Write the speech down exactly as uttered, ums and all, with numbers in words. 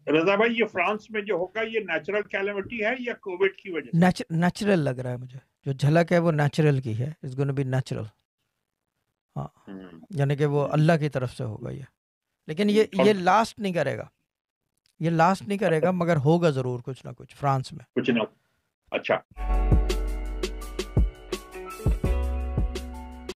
रजा भाई, ये फ्रांस में जो होगा ये नेचुरल कैलेमिटी है या कोविड की वजह से? नेच, नेचुरल लग रहा है मुझे, जो झलक है वो नेचुरल की है, इट्स गोना बी नेचुरल। हाँ, हम्म, यानी कि वो हम्म, अल्लाह की तरफ से होगा ये। लेकिन हम्म, ये ये और लास्ट नहीं करेगा, ये लास्ट नहीं करेगा, मगर होगा ज़रूर कुछ ना कुछ फ्रांस में। कुछ ना। अच्छा।